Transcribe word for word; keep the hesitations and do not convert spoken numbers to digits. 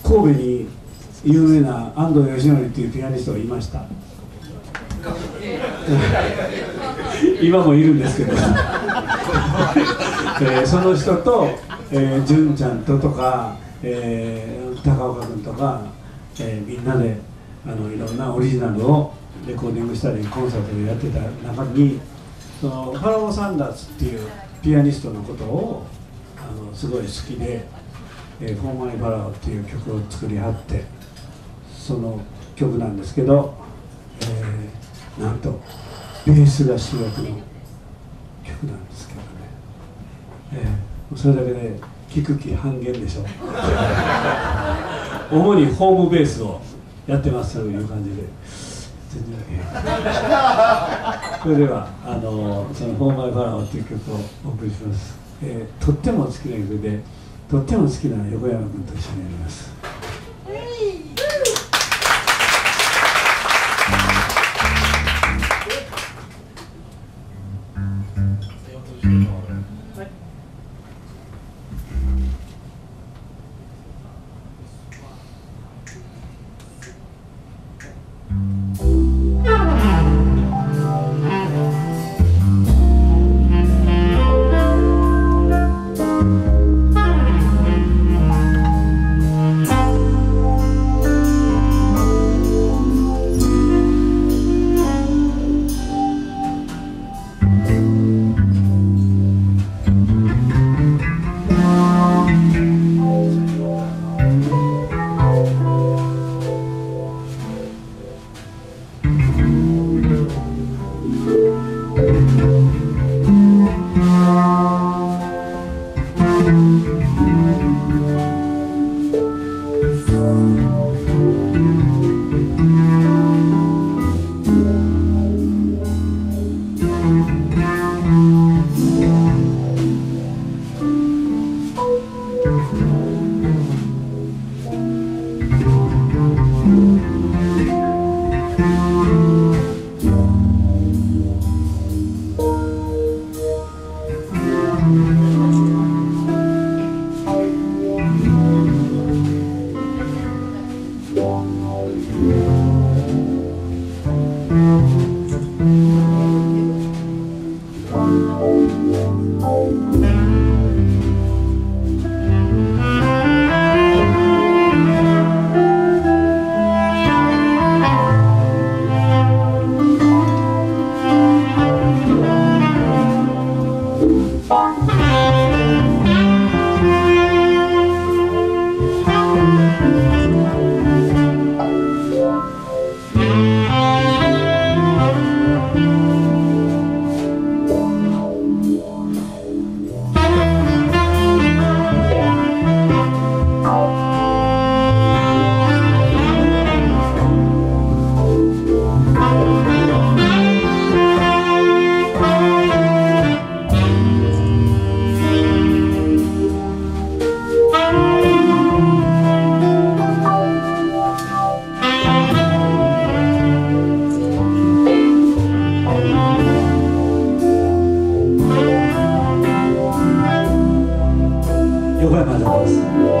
神戸に有名な安藤義則っていうピアニストがいました今もいるんですけどえー、その人と、えー、純ちゃんととか、えー、高岡君とか、えー、みんなであのいろんなオリジナルをレコーディングしたりコンサートでやってた中にそのファラオ・サンダースっていうピアニストのことをあのすごい好きで「えー、フォーマイ・ファラオ」っていう曲を作りはってその曲なんですけど、えー、なんとベースが主役の曲なんですけどね、えー、それだけで聴く気半減でしょ主にホームベースをやってますという感じで全然それではあのその「フォーマイ・ファラオ」という曲をお送りします、えー、とっても好きな曲でとっても好きな横山君と一緒にやります。横山です。